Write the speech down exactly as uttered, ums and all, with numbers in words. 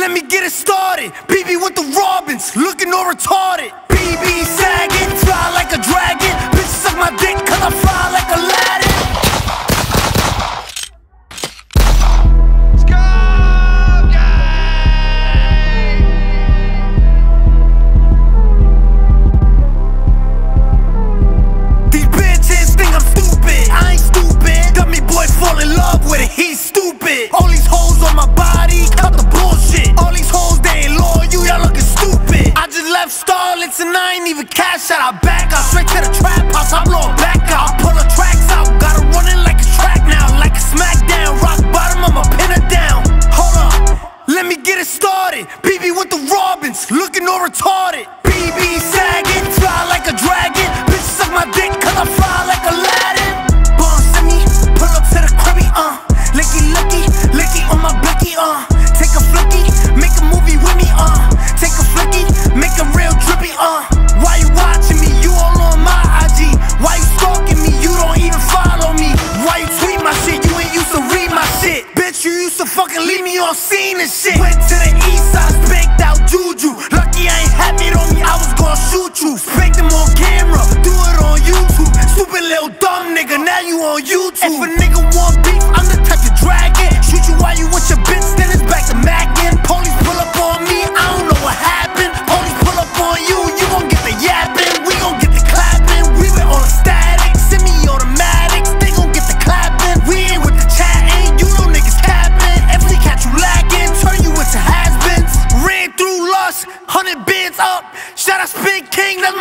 Let me get it started. B B with the Robins, looking all retarded. B B sagging, fly like a dragon. Bitches suck my dick cause I fly like Aladdin. These bitches think I'm stupid. I ain't stupid. Dummy boy fall in love with it, he's stupid. All these hoes on my body, cut the bullshit. All these hoes, they ain't loyal, y'all looking stupid. I just left Starlets and I ain't even cash out. I back out, straight to the trap house, I'm blowing back out. I pull the tracks out, got her running like a track now. Like a smackdown, rock bottom, I'ma pin her down. Hold up, let me get it started. B B with the Robins, looking all retarded. B B sagging, fly like a dragon. Bitches suck my dick cause I fly like Aladdin. Bone send me, pull up to the cribby, uh licky, licky, licky on my blicky, uh take a flicky, make a movie with me, uh take a flicky, make a real drippy, uh why you watching me? You all on my I G. Why you stalking me? You don't even follow me. Why you tweet my shit? You ain't used to read my shit. Bitch, you used to fucking leave me on scene and shit. Went to the east side, spanked out Juju. Lucky I ain't had it on me, I was gonna shoot you. Spanked him on camera, do it on YouTube. Stupid little dumb nigga, now you on YouTube. If a nigga want beef, I'm the type to drag it. Shoot you while you with your bitch, then it's back to mackin'. Police pull up on me, I don't know what happened. Police pull up on you, you gon' get the yapping. We gon' get the clapping, we been on the static. Semi-automatics, they gon' get the clapping. We ain't with the chatting, you know niggas capping. If we catch you lacking, turn you into has-beens. Ran through lust, hundred bands up. Shout out SpinKing,